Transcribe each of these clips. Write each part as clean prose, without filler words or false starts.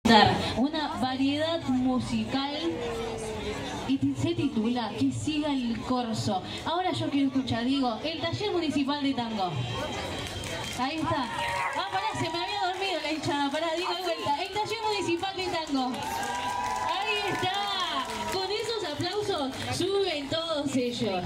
Una variedad musical y se titula Que siga el corso. Ahora yo quiero escuchar, digo, el Taller Municipal de Tango. Ahí está. Ah, pará, se me había dormido la hinchada. Pará, digo de vuelta. El Taller Municipal de Tango. Ahí está. Con esos aplausos suben todos ellos.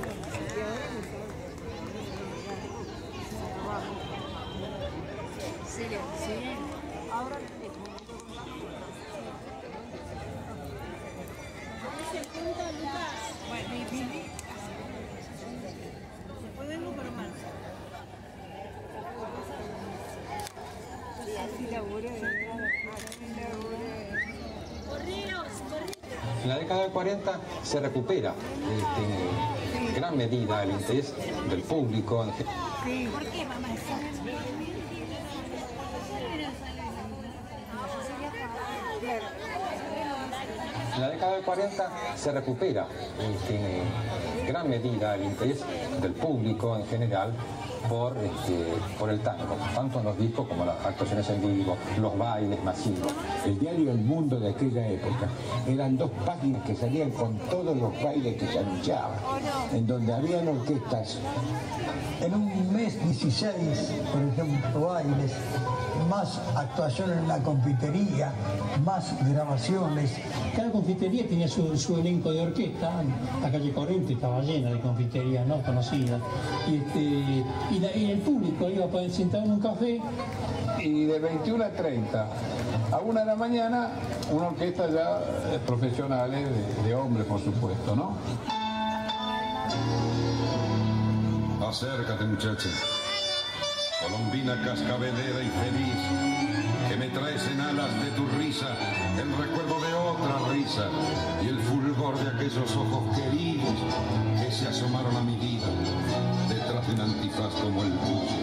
En la década del 40 se recupera en gran medida el interés del público. ¿Por qué, mamá? En la década del 40 se recupera en gran medida el interés del público en general por el tango, tanto en los discos como las actuaciones en vivo, los bailes masivos. El diario El Mundo de aquella época eran 2 páginas que salían con todos los bailes que se anunciaban, en donde habían orquestas. En un mes 16, por ejemplo, bailes, más actuaciones en la confitería, más grabaciones. Cada confitería tenía su elenco de orquesta. La calle Corrientes estaba llena de confiterías no conocidas. Y el público iba a poder sentar en un café. Y de 21 a 30 a 1 de la mañana, una orquesta ya profesionales, de hombres por supuesto, ¿no? Acércate, muchacha, colombina cascabelera y feliz, que me traes en alas de tu risa el recuerdo de otra risa y el fulgor de aquellos ojos queridos que se asomaron a mi vida detrás de un antifaz como el tuyo.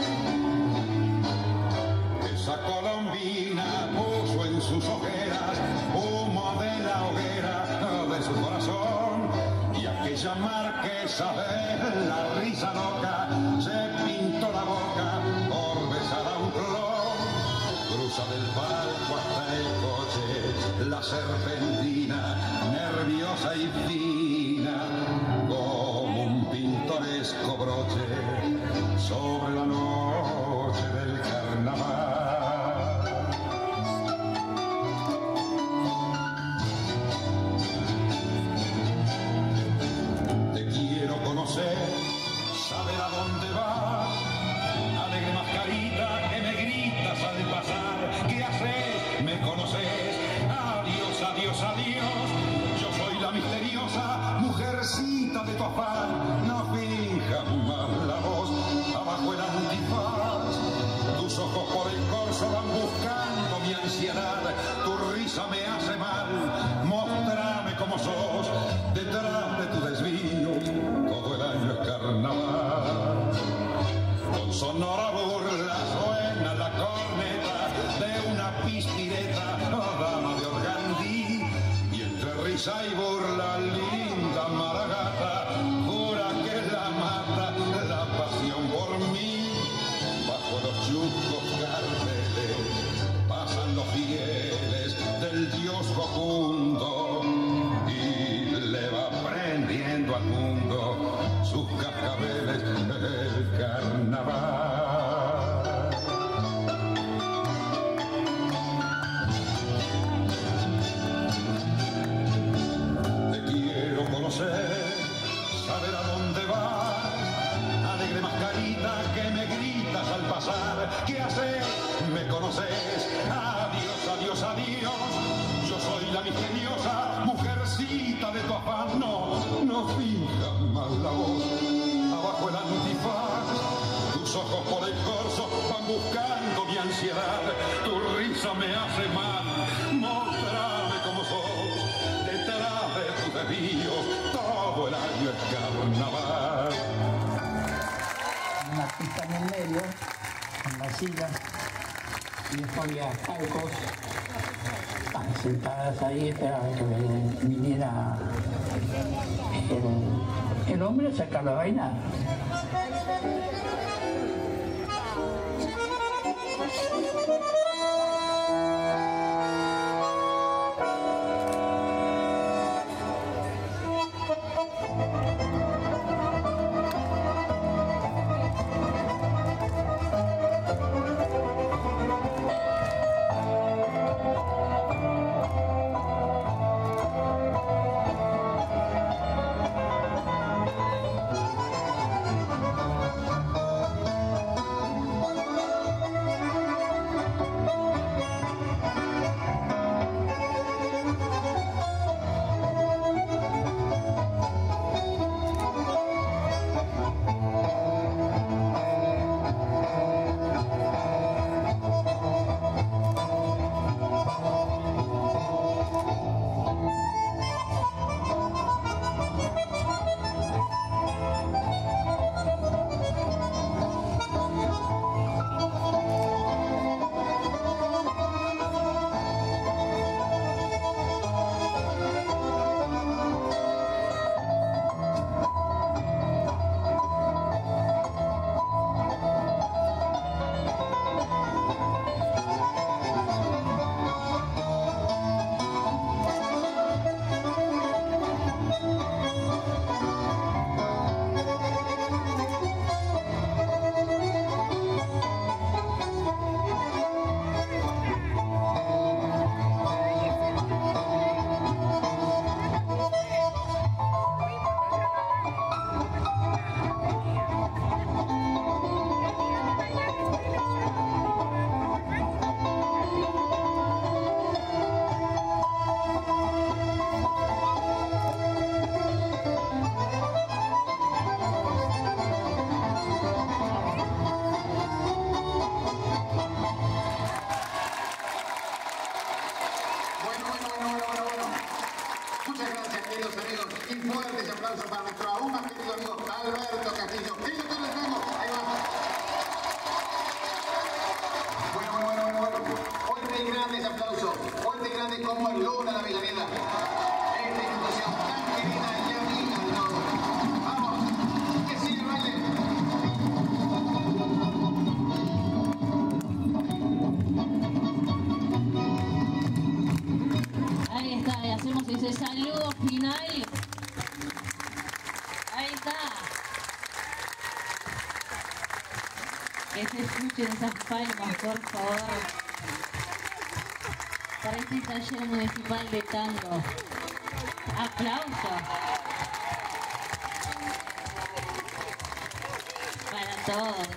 Esa colombina puso en sus ojeras humo de la hoguera de su corazón, y aquella marquesa de la risa loca se pintó la boca por besar a un clon. Cruza del palco hasta el coche la serpentina, nerviosa y fina, como un pintoresco broche sobre la noche del carnaval. Saber a dónde vas, alegre mascarita que me gritas al pasar. ¿Qué haces? ¿Me conoces? Adiós, adiós, adiós. Yo soy la misteriosa mujercita de tu afán. No finjas más la voz abajo el antifaz. Tus ojos por el corso van buscando mi ansiedad. Tu risa me hace mal. Mostrame cómo sos detrás de tu desvío. Todo el año es carnaval. Con sonora burla suena la corneta de una pispireta, dama de organdí, y entre risa y burla linda maragata jura que la mata la pasión por mí. Bajo los chuscos carteles pasan los fieles del dios Jocundo y le va prendiendo al mundo sus cascabeles el carnaval. Te quiero conocer, saber a dónde vas, alegre mascarita que me gritas al pasar. ¿Qué haces? ¿Me conoces? Adiós, adiós, adiós. Yo soy la misteriosa mujercita de tu afán. No finjas más la voz abajo el antifaz. Tus ojos por el corso van buscando mi ansiedad. Tu risa me hace mal. Mostrame cómo sos detrás de tus desvíos. Todo el año es carnaval. Una pista en el medio, en la silla, y después había palcos. Estaban sentadas ahí, esperaban que viniera el hombre a sacarla a bailar. Bueno. Muchas gracias, queridos amigos. Y fuertes aplausos para nuestro aún más querido amigo Alberto Castillo. Querido Carlos Ramos, ahí va. Bueno. Fuerte y grandes aplausos. Fuerte y grandes como Luna la Avellaneda. Esta institución tan querida y amiga de todos. Vamos, que siga el baile. Ahí está, y hacemos ese saludo final. Ahí está. Que se escuchen esas palmas, por favor. Para este taller municipal de tango. Aplausos. Para todos.